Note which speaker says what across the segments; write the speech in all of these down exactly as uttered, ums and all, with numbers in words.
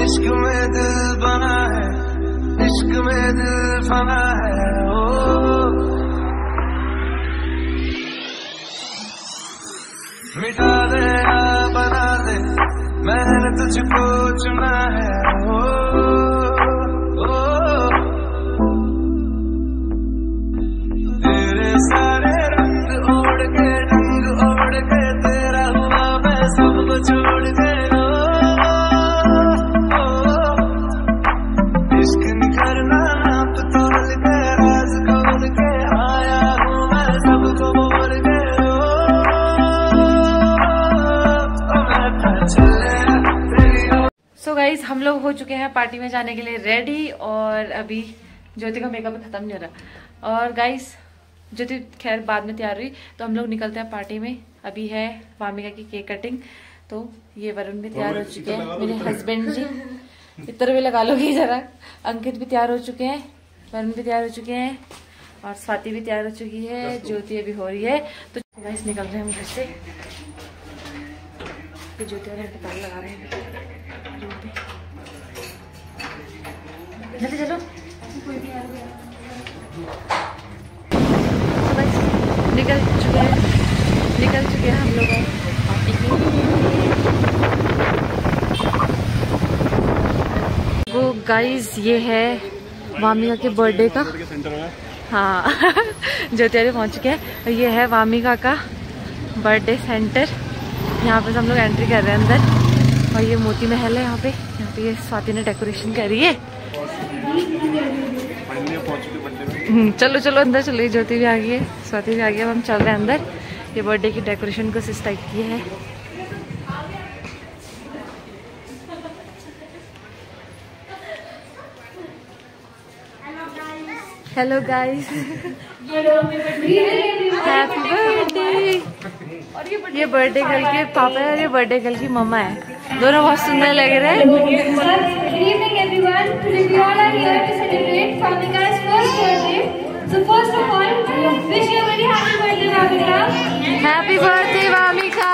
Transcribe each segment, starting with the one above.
Speaker 1: इश्क में दिल बना है, इश्क में दिल फना है। ओ मिटा दे या बना दे, मैंने तुझको चुना है। ओ, ओ, तेरे सारे रंग ओढ़ के, रंग ओढ़ के तेरा हुआ मैं सबको छोड़ के। ओ, ओ, इश्क निखरना नाप तोल के, राज खोल के आया हूँ मैं सबको बोल के।
Speaker 2: सो गाइज हम लोग हो चुके हैं पार्टी में जाने के लिए रेडी, और अभी ज्योति का मेकअप खत्म नहीं हो रहा। और गाइज ज्योति खैर बाद में तैयार हुई, तो हम लोग निकलते हैं पार्टी में। अभी है वामिका की केक कटिंग, तो ये वरुण भी तैयार हो चुके हैं, मेरे हस्बैंड जी इतर भी लगा लोगी जरा। अंकित भी तैयार हो चुके हैं, वरुण भी तैयार हो चुके हैं, और स्वाति भी तैयार हो चुकी है, ज्योति अभी हो रही है। तो गाइज निकल रहे हैं हम घर से। ज्योति और अंकित लगा रहे हैं, जल्दी चलो। निकल चुके हैं निकल चुके हैं हम लोग पार्टी के। वो गाइस ये है वामिका के बर्थडे का, हाँ ज्योति पहुंच चुके हैं। ये है वामिका का बर्थडे सेंटर, यहाँ पे हम लोग एंट्री कर रहे हैं अंदर। और ये मोती महल है यहाँ पे, यहाँ पे ये स्वाति ने डेकोरेशन करी है। चलो चलो अंदर चलो, ज्योति भी आ गई है, स्वाति भी आ गई है। अब हम चल रहे हैं अंदर। ये बर्थडे की डेकोरेशन कुछ इस टाइप की है। Hello guys, happy birthday. ये बर्थडे गर्ल के पापा है और ये बर्थडे गर्ल की मम्मा है, दोनों बहुत सुंदर लग रहे हैं। Happy birthday Vamika.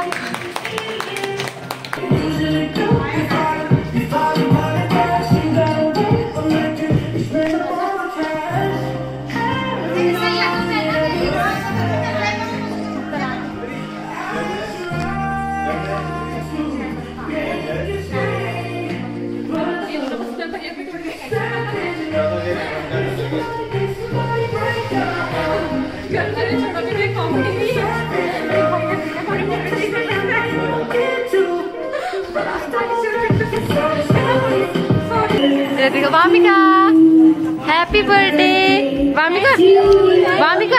Speaker 2: देखो वामिका, हैप्पी बर्थडे वामिका। वामिका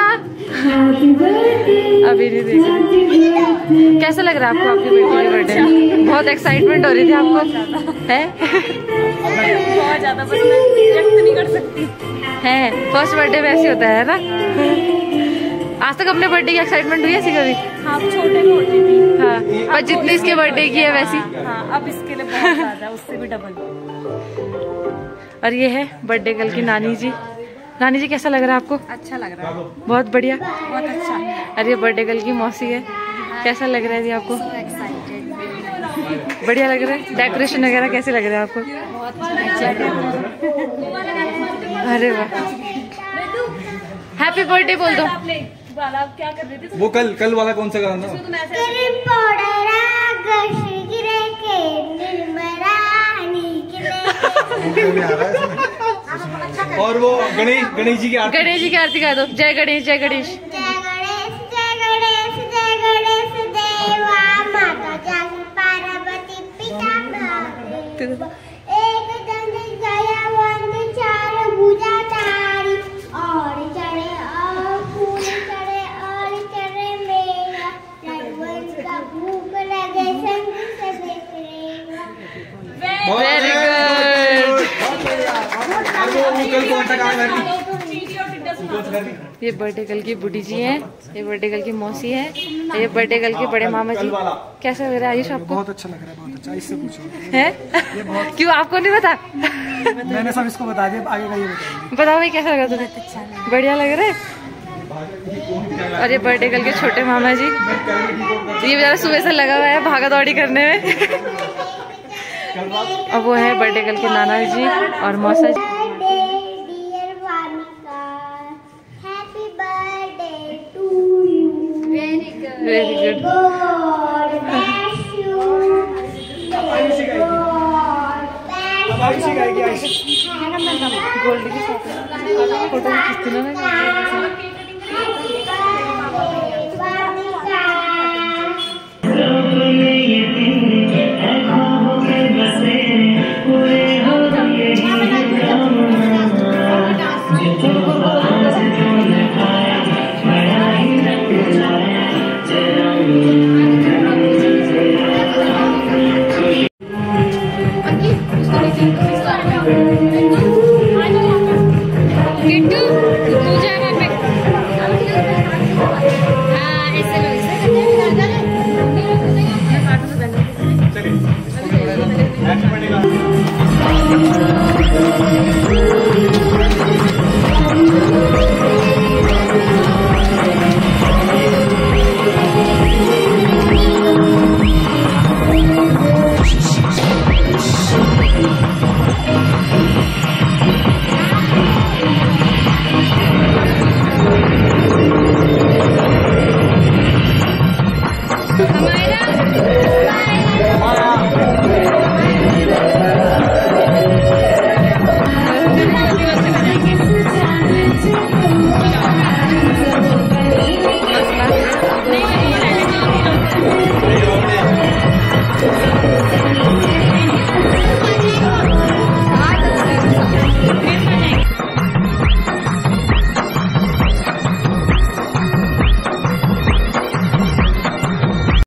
Speaker 2: अभी नहीं देखा, कैसा लग रहा है आपको आपकी बेटी के बर्थडे? बहुत एक्साइटमेंट हो रही थी आपको है? बहुत ज्यादा, बस मैं व्यक्त नहीं कर सकती है। फर्स्ट बर्थडे वैसे होता है ना। आज तक अपने बर्थडे की एक्साइटमेंट हुई है ऐसी कभी?
Speaker 3: हाँ छोटे में होती थी,
Speaker 2: हाँ, पर जितनी इसके बर्थडे की है वैसी।
Speaker 3: हाँ अब इसके लिए बहुत ज्यादा, उससे भी डबल।
Speaker 2: और ये है बर्थडे गर्ल की नानी जी। नानी जी कैसा लग रहा है आपको?
Speaker 3: अच्छा लग रहा है,
Speaker 2: बहुत बढ़िया,
Speaker 3: बहुत अच्छा।
Speaker 2: और ये बर्थडे गर्ल की मौसी है, कैसा लग रहा है जी आपको? बढ़िया लग रहा है। डेकोरेशन वगैरह कैसे लग रहा है आपको? अरे वाह, हैप्पी बर्थडे बोल दो।
Speaker 3: क्या कर रही थी
Speaker 4: वो कल कल वाला कौन सा गाना था? और वो गणेश गणेश जी की आरती,
Speaker 2: गणेश जी की आरती गा दो। जय गणेश जय गणेश।
Speaker 5: जय गणेश जय गणेश जय गणेश देवा, माता जानी पार्वती पिता महादेव, एक दंड दयावंत चार भुजा तारी, और चढ़े और फूल चढ़े और चढ़े मेरा, रघुवंश का भूख लगे संग से देखेगा।
Speaker 2: Very good.
Speaker 4: कल कौन सा गाना था?
Speaker 2: ये बर्थडे गर्ल की बुढ़ी जी है, ये बर्थडे गर्ल की मौसी है, ये बर्थडे गर्ल के बड़े मामा जी। कैसा लग रहा है आयुष आपको?
Speaker 4: बहुत अच्छा लग रहा है, बहुत अच्छा। इससे पूछो
Speaker 2: है क्यों, आपको नहीं पता?
Speaker 4: मैंने सब इसको बता दिया, आगे का ये बताइए।
Speaker 2: बताओ भाई कैसा लगा तुम्हें? बढ़िया लग रहा है। और ये बर्थडे गर्ल के छोटे मामा जी, ये बेचारा सुबह से लगा हुआ है भागा दौड़ी करने में। और वो है बर्थडे गर्ल के नाना जी और मौसा जी।
Speaker 5: Dear Vamika, happy birthday to you. Very good,
Speaker 2: very good.
Speaker 5: God bless you.
Speaker 4: अब आयुषी गाएगी, आयुषी।
Speaker 2: गोल्डी के साथ फोटो खींचती ना।